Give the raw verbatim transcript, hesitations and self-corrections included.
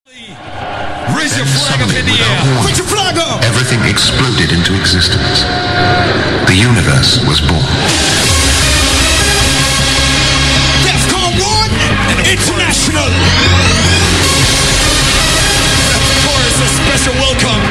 Raise your flag up in the air. Put your flag up. Everything exploded into existence. The universe was born. DEFCON one International. Of course, a special welcome